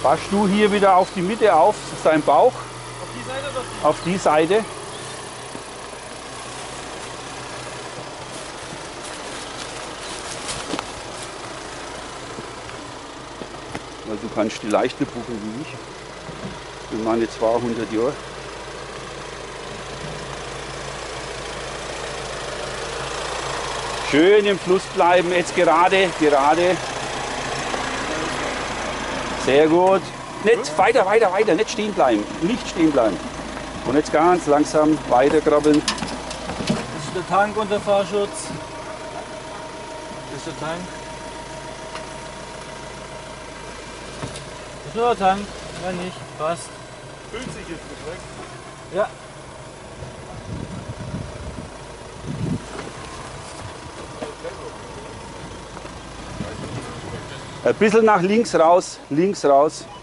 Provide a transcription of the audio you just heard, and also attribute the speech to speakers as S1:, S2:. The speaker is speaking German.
S1: Passt du hier wieder auf die Mitte auf, dein Bauch?
S2: Auf die Seite oder auf
S1: Auf die Seite. Weil du kannst die leichter buchen wie ich. Ich meine 200 Jahre. Schön im Fluss bleiben, jetzt gerade, gerade. Sehr gut. Nicht weiter, weiter, weiter, nicht stehen bleiben. Nicht stehen bleiben. Und jetzt ganz langsam weiter krabbeln.
S2: Das ist der Tank unter Fahrschutz. Das ist der Tank. Das ist nur der Tank. Wenn nicht, passt.
S3: Füllt sich jetzt mit weg.
S2: Ja.
S1: Ein bisschen nach links raus, links raus.